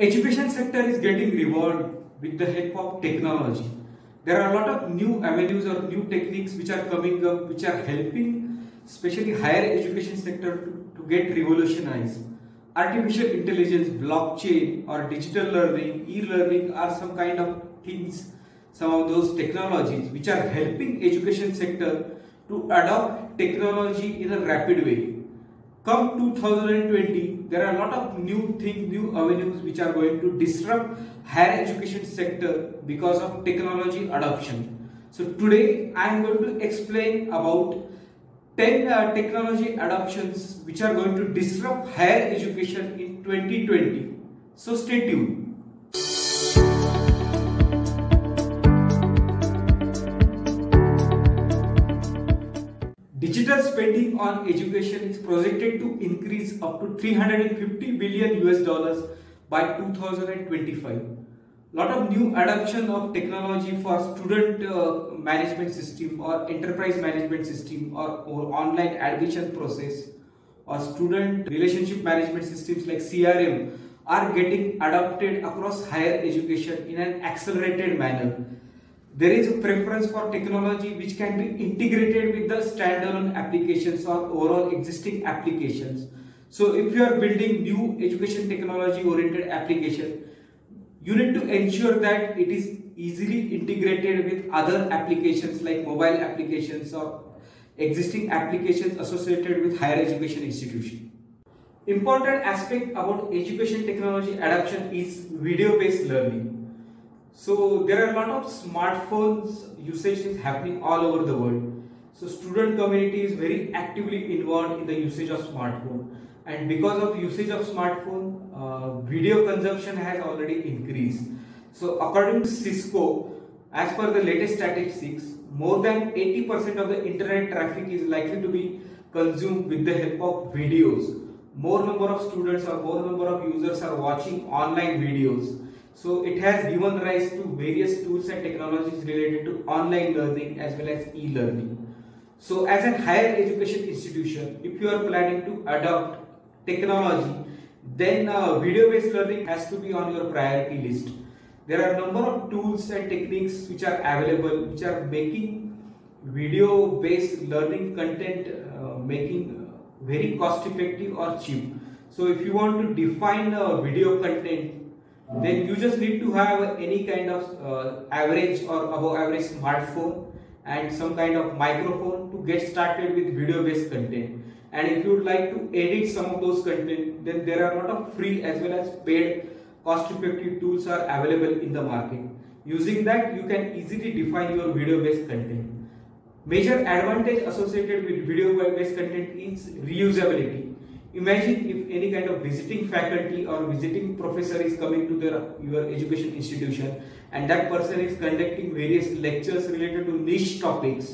Education sector is getting revived with the help of technology. There are a lot of new avenues or new techniques which are coming up, which are helping especially higher education sector to get revolutionized. Artificial intelligence, blockchain or digital learning, e-learning are some kind of things, some of those technologies which are helping education sector to adopt technology in a rapid way. Come 2020, there are a lot of new things, new avenues which are going to disrupt higher education sector because of technology adoption. So today I am going to explain about 10 technology adoptions which are going to disrupt higher education in 2020. So stay tuned. Digital spending on education is projected to increase up to 350 billion US dollars by 2025. Lot of new adoption of technology for student management system or enterprise management system or online admission process or student relationship management systems like CRM are getting adopted across higher education in an accelerated manner. There is a preference for technology which can be integrated with the standalone applications or overall existing applications. So if you are building new education technology oriented application, you need to ensure that it is easily integrated with other applications like mobile applications or existing applications associated with higher education institution. Important aspect about education technology adoption is video-based learning. So there are a lot of smartphones usage is happening all over the world. So student community is very actively involved in the usage of smartphone, and because of usage of smartphone, video consumption has already increased. So according to Cisco, as per the latest statistics, more than 80% of the internet traffic is likely to be consumed with the help of videos. More number of students or more number of users are watching online videos. So it has given rise to various tools and technologies related to online learning as well as e-learning. So as a higher education institution, if you are planning to adopt technology, then video-based learning has to be on your priority list. There are a number of tools and techniques which are available, which are making video-based learning content making very cost-effective or cheap. So if you want to define video content, then you just need to have any kind of average or above average smartphone and some kind of microphone to get started with video based content. And if you would like to edit some of those content, then there are a lot of free as well as paid cost effective tools are available in the market. Using that, you can easily define your video based content. Major advantage associated with video based content is reusability. Imagine if any kind of visiting faculty or visiting professor is coming to your education institution, and that person is conducting various lectures related to niche topics,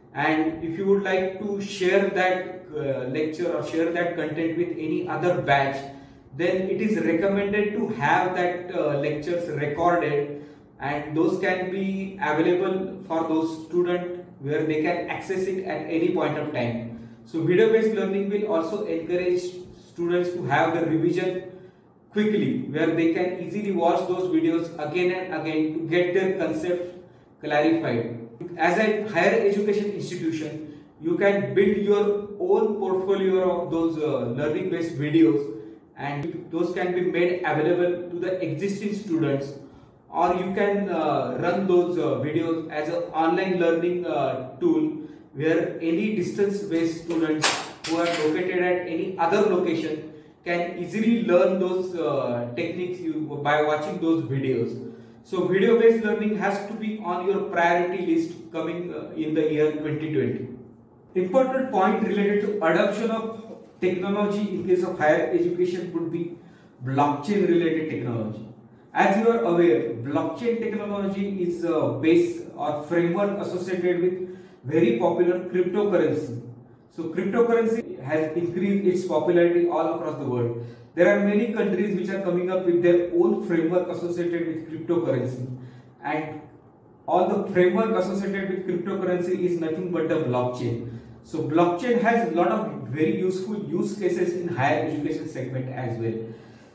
and if you would like to share that lecture or share that content with any other batch, then it is recommended to have that lectures recorded, and those can be available for those students where they can access it at any point of time. So video-based learning will also encourage students to have the revision quickly, where they can easily watch those videos again and again to get their concept clarified. As a higher education institution, you can build your own portfolio of those learning-based videos, and those can be made available to the existing students, or you can run those videos as an online learning tool, where any distance-based students who are located at any other location can easily learn those techniques by watching those videos. So video-based learning has to be on your priority list coming in the year 2020. Important point related to adoption of technology in case of higher education would be blockchain related technology. As you are aware, blockchain technology is a base or framework associated with very popular cryptocurrency. So cryptocurrency has increased its popularity all across the world. There are many countries which are coming up with their own framework associated with cryptocurrency, and all the framework associated with cryptocurrency is nothing but the blockchain. So blockchain has a lot of very useful use cases in higher education segment as well.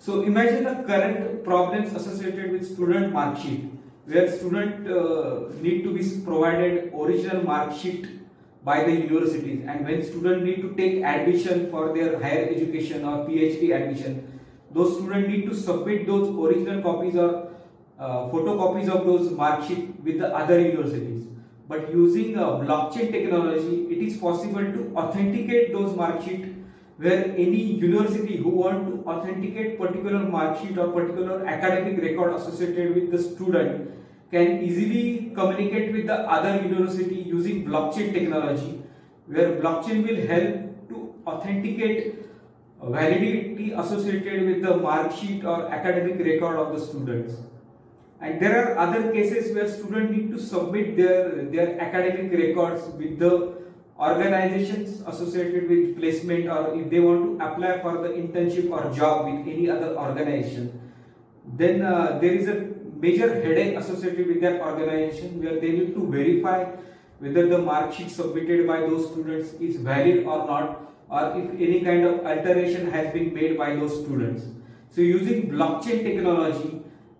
So imagine the current problems associated with student mark sheet, where student need to be provided original mark sheet by the universities, and when student need to take admission for their higher education or PhD admission, those students need to submit those original copies or photocopies of those mark sheet with the other universities. But using blockchain technology, it is possible to authenticate those mark sheet, where any university who want to authenticate particular mark sheet or particular academic record associated with the student can easily communicate with the other university using blockchain technology, where blockchain will help to authenticate validity associated with the mark sheet or academic record of the students. And there are other cases where students need to submit their academic records with the organizations associated with placement, or if they want to apply for the internship or job with any other organization, then there is a major headache associated with that organization, where they need to verify whether the mark sheet submitted by those students is valid or not, or if any kind of alteration has been made by those students. So using blockchain technology,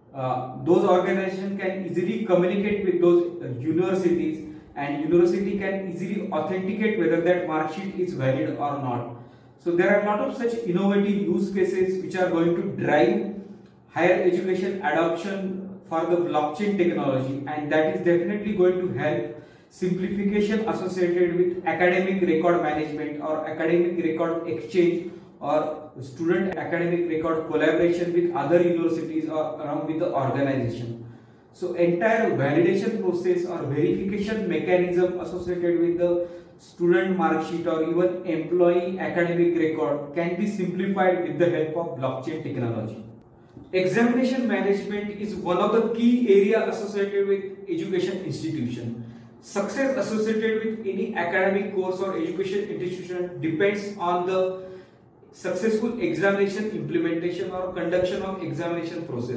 those organizations can easily communicate with those universities, and university can easily authenticate whether that mark sheet is valid or not. So there are a lot of such innovative use cases which are going to drive higher education adoption for the blockchain technology, and that is definitely going to help simplification associated with academic record management or academic record exchange or student academic record collaboration with other universities or along with the organization. So entire validation process or verification mechanism associated with the student mark sheet or even employee academic record can be simplified with the help of blockchain technology. Examination management is one of the key areas associated with education institution. Success associated with any academic course or education institution depends on the successful examination implementation or conduction of examination process.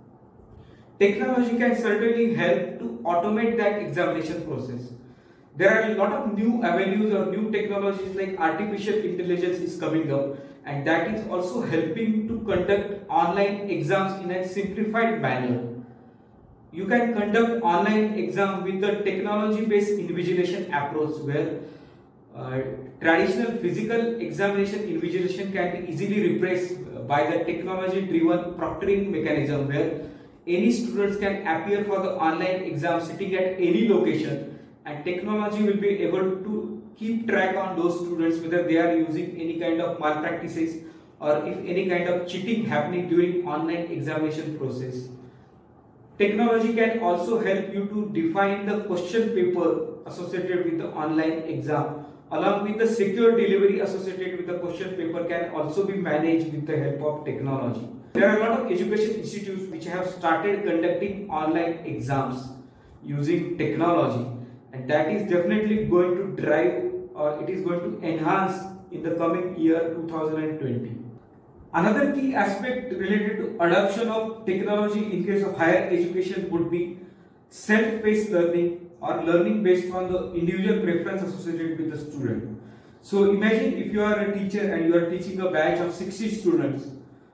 Technology can certainly help to automate that examination process. There are a lot of new avenues or new technologies like artificial intelligence is coming up, and that is also helping to conduct online exams in a simplified manner. You can conduct online exam with the technology-based invigilation approach, where traditional physical examination invigilation can be easily replaced by the technology-driven proctoring mechanism, where any students can appear for the online exam sitting at any location, and technology will be able to keep track on those students whether they are using any kind of malpractices or if any kind of cheating happening during online examination process. Technology can also help you to define the question paper associated with the online exam, along with the secure delivery associated with the question paper can also be managed with the help of technology. There are a lot of education institutes which have started conducting online exams using technology, and that is definitely going to drive, or it is going to enhance in the coming year 2020. Another key aspect related to adoption of technology in case of higher education would be self-paced learning or learning based on the individual preference associated with the student. So imagine if you are a teacher and you are teaching a batch of 60 students.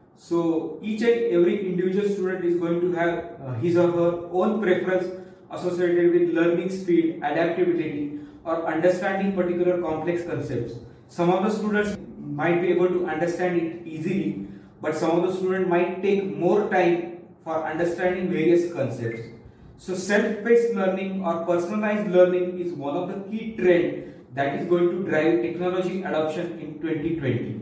So each and every individual student is going to have his or her own preference associated with learning speed, adaptability, or understanding particular complex concepts. Some of the students might be able to understand it easily, but some of the students might take more time for understanding various concepts. So self-paced learning or personalized learning is one of the key trends that is going to drive technology adoption in 2020.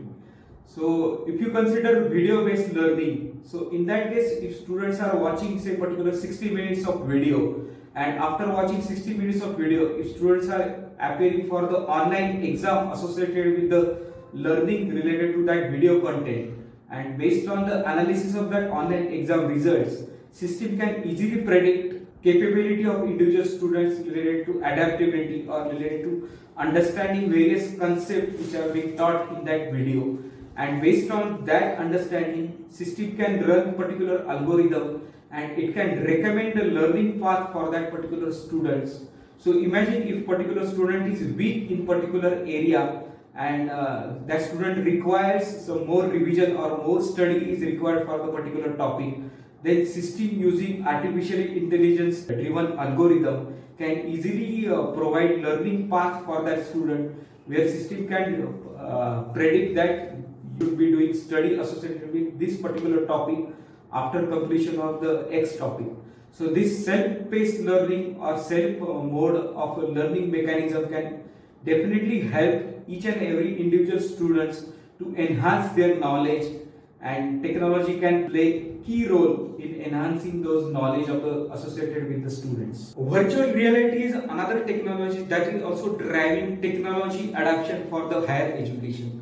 So if you consider video-based learning, so in that case, if students are watching say particular 60 minutes of video, and after watching 60 minutes of video, if students are appearing for the online exam associated with the learning related to that video content, and based on the analysis of that online exam results, system can easily predict capability of individual students related to adaptability or related to understanding various concepts which are being taught in that video. And based on that understanding, system can run particular algorithm and it can recommend a learning path for that particular students. So imagine if particular student is weak in particular area, and that student requires some more revision or more study is required for the particular topic, then system using artificial intelligence driven algorithm can easily provide learning path for that student, where system can predict that you should be doing study associated with this particular topic after completion of the X topic. So this self-paced learning or self-mode of a learning mechanism can definitely help each and every individual students to enhance their knowledge, and technology can play key role in enhancing those knowledge of the associated with the students. Virtual reality is another technology that is also driving technology adoption for the higher education.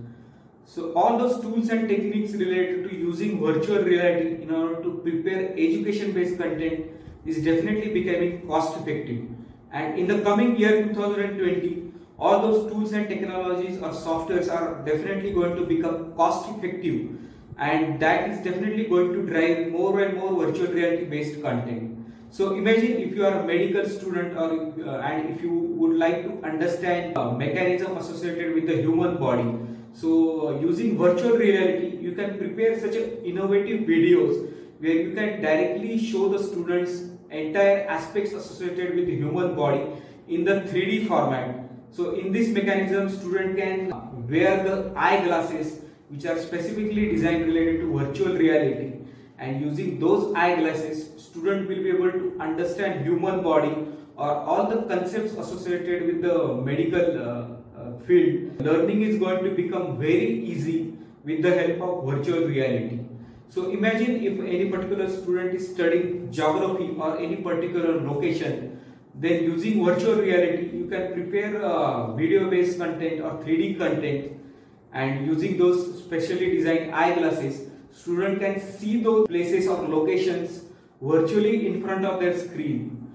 So all those tools and techniques related to using virtual reality in order to prepare education based content is definitely becoming cost effective, and in the coming year 2020 all those tools and technologies or softwares are definitely going to become cost effective, and that is definitely going to drive more and more virtual reality based content. So imagine if you are a medical student, or and if you would like to understand mechanism associated with the human body. So using virtual reality, you can prepare such innovative videos where you can directly show the students entire aspects associated with the human body in the 3D format. So in this mechanism, student can wear the eyeglasses which are specifically designed related to virtual reality, and using those eyeglasses, student will be able to understand human body or all the concepts associated with the medical field. Learning is going to become very easy with the help of virtual reality. So imagine if any particular student is studying geography or any particular location, then using virtual reality you can prepare video based content or 3D content, and using those specially designed eyeglasses, student can see those places or locations virtually in front of their screen.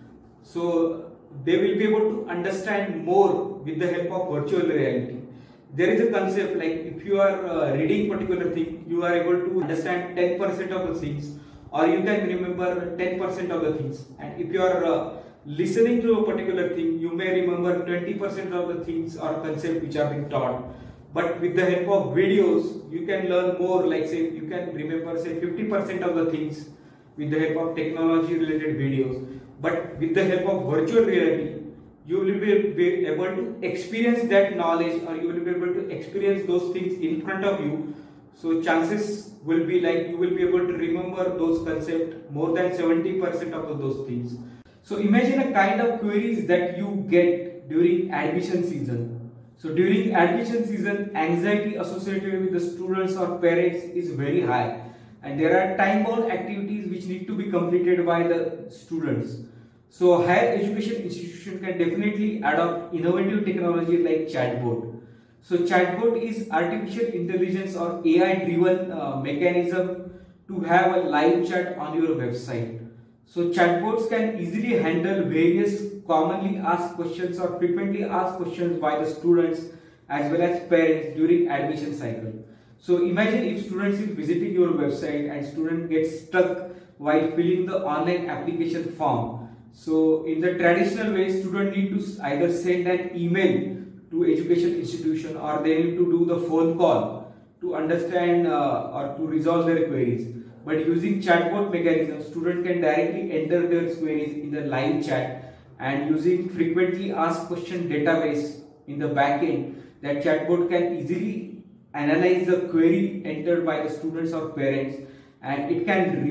So they will be able to understand more with the help of virtual reality. There is a concept like if you are reading particular thing, you are able to understand 10% of the things, or you can remember 10% of the things, and if you are listening to a particular thing, you may remember 20% of the things or concept which are being taught. But with the help of videos, you can learn more, like say you can remember say 50% of the things with the help of technology related videos. But with the help of virtual reality, you will be able to experience that knowledge, or you will be able to experience those things in front of you. So chances will be like you will be able to remember those concepts more than 70% of those things. So imagine a kind of queries that you get during admission season. So during admission season, anxiety associated with the students or parents is very high, and there are time-bound activities which need to be completed by the students. So higher education institution can definitely adopt innovative technology like chatbot. So chatbot is artificial intelligence or AI driven mechanism to have a live chat on your website. So chatbots can easily handle various commonly asked questions or frequently asked questions by the students as well as parents during admission cycle. So imagine if students is visiting your website and student gets stuck while filling the online application form. So in the traditional way, student need to either send an email to education institution, or they need to do the phone call to understand or to resolve their queries. But using chatbot mechanism, student can directly enter their queries in the live chat, and using frequently asked question database in the backend, that chatbot can easily analyze the query entered by the students or parents, and it can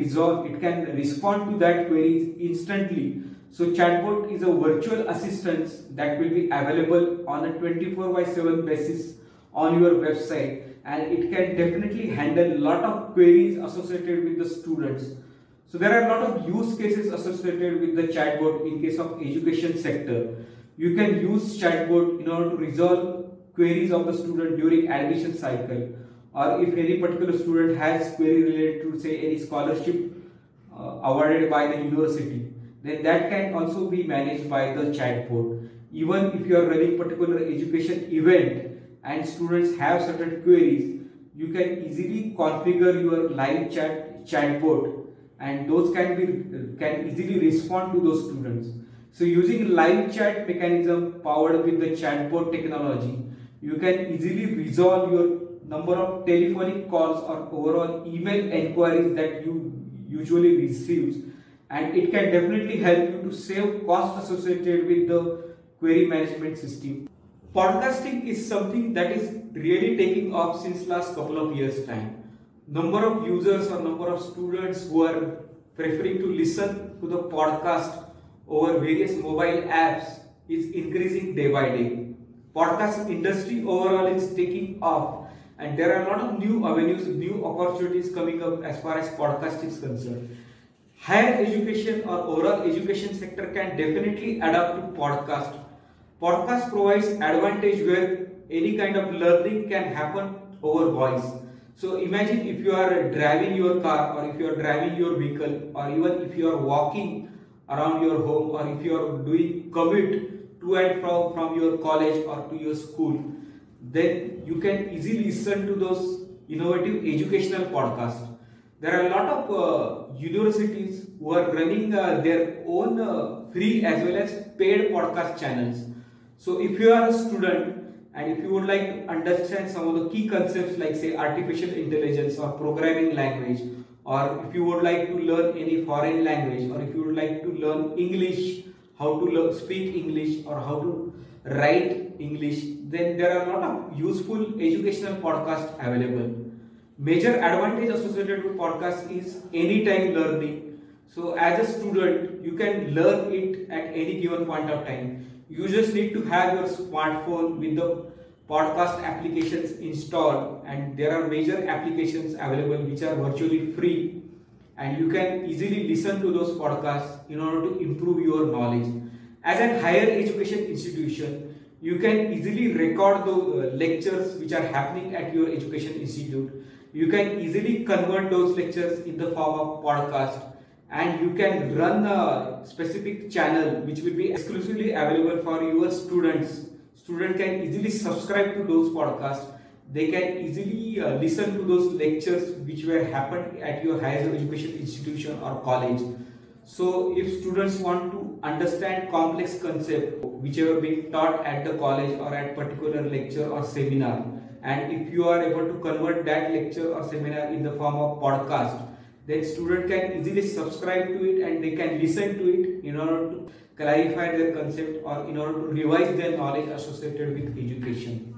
respond to that queries instantly. So chatbot is a virtual assistant that will be available on a 24/7 basis on your website, and it can definitely handle a lot of queries associated with the students. So there are a lot of use cases associated with the chatbot in case of education sector. You can use chatbot in order to resolve queries of the student during admission cycle, or if any particular student has query related to say any scholarship awarded by the university, then that can also be managed by the chatbot. Even if you are running particular education event and students have certain queries, you can easily configure your live chatbot, and those can easily respond to those students. So using live chat mechanism powered with the chatbot technology, You can easily resolve your number of telephonic calls or overall email enquiries that you usually receive, and it can definitely help you to save cost associated with the query management system. Podcasting is something that is really taking off since last couple of years time. Number of users or number of students who are preferring to listen to the podcast over various mobile apps is increasing day by day. Podcast industry overall is taking off, and there are a lot of new avenues, new opportunities coming up as far as podcast is concerned. Higher education or overall education sector can definitely adapt to podcast. Podcast provides advantage where any kind of learning can happen over voice. So imagine if you are driving your car, or if you are driving your vehicle, or even if you are walking around your home, or if you are doing commute to and from your college or to your school, then you can easily listen to those innovative educational podcasts. There are a lot of universities who are running their own free as well as paid podcast channels. So if you are a student and if you would like to understand some of the key concepts like say artificial intelligence or programming language, or if you would like to learn any foreign language, or if you would like to learn English, how to speak English or how to write English, then there are a lot of useful educational podcasts available. Major advantage associated with podcast is anytime learning. So as a student, you can learn it at any given point of time. You just need to have your smartphone with the podcast applications installed, and there are major applications available which are virtually free, and you can easily listen to those podcasts in order to improve your knowledge. As a higher education institution, you can easily record the lectures which are happening at your education institute. You can easily convert those lectures in the form of podcast, and you can run a specific channel which will be exclusively available for your students. Students can easily subscribe to those podcasts. They can easily listen to those lectures which were happened at your higher education institution or college. So if students want to understand complex concept which have been taught at the college or at particular lecture or seminar, and if you are able to convert that lecture or seminar in the form of podcast, then student can easily subscribe to it and they can listen to it in order to clarify their concept or in order to revise their knowledge associated with education.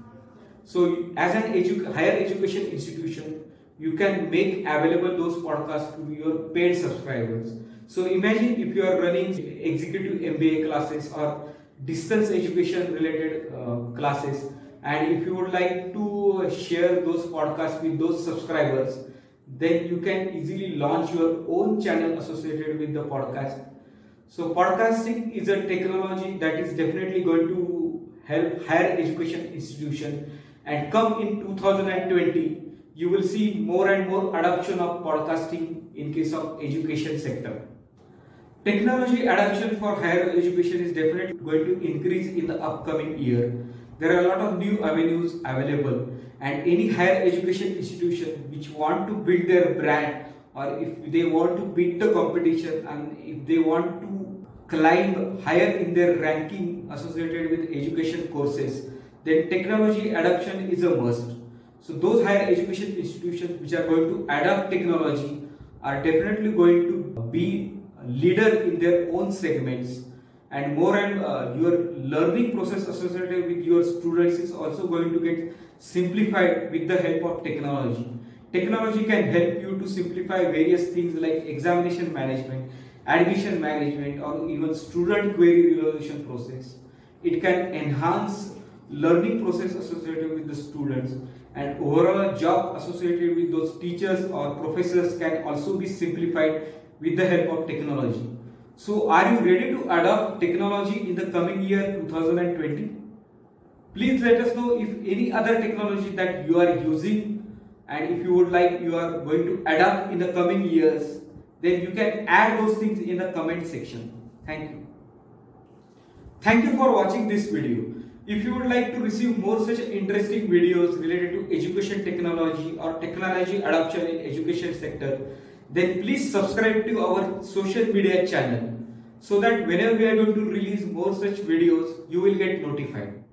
So as an higher education institution, you can make available those podcasts to your paid subscribers. So imagine if you are running executive MBA classes or distance education related classes, and if you would like to share those podcasts with those subscribers, then you can easily launch your own channel associated with the podcast. So podcasting is a technology that is definitely going to help higher education institution, and come in 2020 you will see more and more adoption of podcasting in case of education sector. Technology adoption for higher education is definitely going to increase in the upcoming year. There are a lot of new avenues available, and any higher education institution which want to build their brand, or if they want to beat the competition, and if they want to climb higher in their ranking associated with education courses, then technology adoption is a must. So those higher education institutions which are going to adopt technology are definitely going to be leader in their own segments, and more and your learning process associated with your students is also going to get simplified with the help of technology. Technology can help you to simplify various things like examination management, admission management, or even student query resolution process. It can enhance learning process associated with the students, and overall job associated with those teachers or professors can also be simplified with the help of technology. So are you ready to adopt technology in the coming year 2020? Please let us know if any other technology that you are using, and if you would like you are going to adopt in the coming years, then you can add those things in the comment section. Thank you. Thank you for watching this video. If you would like to receive more such interesting videos related to education technology or technology adoption in education sector, then please subscribe to our social media channel so that whenever we are going to release more such videos, you will get notified.